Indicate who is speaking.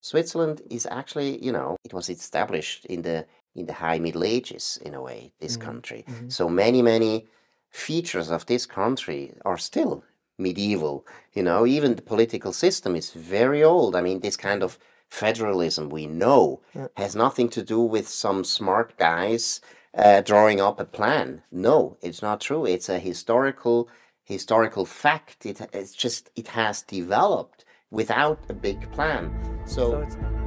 Speaker 1: Switzerland is actually, it was established in the high Middle Ages in a way, this country. So many features of this country are still medieval. Even the political system is very old. I mean, this kind of federalism we know has nothing to do with some smart guys drawing up a plan. No, it's not true. It's a historical fact. It has developed without a big plan. So